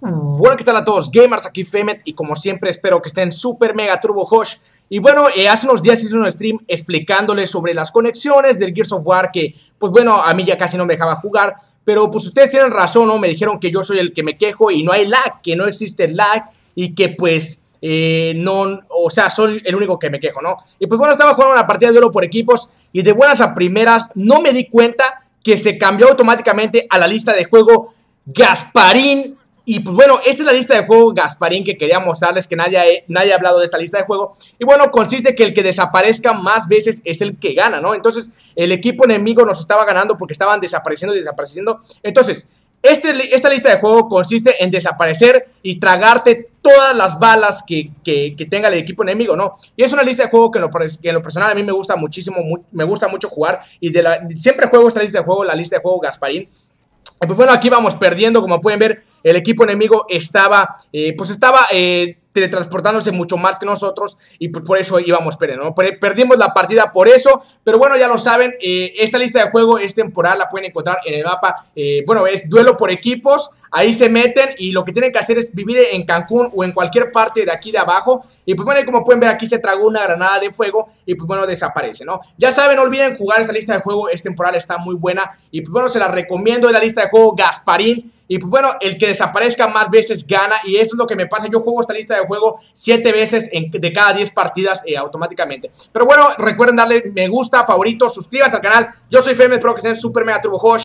Bueno, ¿qué tal a todos gamers? Aquí Femet y como siempre espero que estén super mega turbo hosh. Y bueno, hace unos días hice un stream explicándoles sobre las conexiones del Gears of War que, pues bueno, a mí ya casi no me dejaba jugar. Pero pues ustedes tienen razón, ¿no? Me dijeron que yo soy el que me quejo y no hay lag, que no existe lag y que pues... no, o sea, soy el único que me quejo, ¿no? Y pues bueno, estaba jugando una partida de duelo por equipos y de buenas a primeras no me di cuenta que se cambió automáticamente a la lista de juego Gasparín. Y pues bueno, esta es la lista de juego Gasparín que quería mostrarles, que nadie ha hablado de esta lista de juego. Y bueno, consiste que el que desaparezca más veces es el que gana, ¿no? Entonces, el equipo enemigo nos estaba ganando porque estaban desapareciendo y desapareciendo. Entonces, esta lista de juego consiste en desaparecer y tragarte todas las balas que tenga el equipo enemigo, ¿no? Y es una lista de juego que en lo personal a mí me gusta muchísimo, me gusta mucho jugar. Y siempre juego esta lista de juego, la lista de juego Gasparín. Pues bueno, aquí vamos perdiendo, como pueden ver, el equipo enemigo estaba teletransportándose mucho más que nosotros y pues por eso íbamos perdiendo, ¿no? Perdimos la partida por eso, pero bueno, ya lo saben, esta lista de juego es temporal, la pueden encontrar en el mapa, bueno, es duelo por equipos. Ahí se meten y lo que tienen que hacer es vivir en Cancún o en cualquier parte de aquí de abajo. Y pues bueno, como pueden ver aquí se tragó una granada de fuego y pues bueno, desaparece, ¿no? Ya saben, no olviden jugar esta lista de juego, es temporal, está muy buena. Y pues bueno, se la recomiendo, es la lista de juego Gasparín. Y pues bueno, el que desaparezca más veces gana. Y eso es lo que me pasa, yo juego esta lista de juego 7 veces de cada 10 partidas automáticamente. Pero bueno, recuerden darle me gusta, favorito, suscríbanse al canal. Yo soy Feme, espero que estén super mega turbo hosh.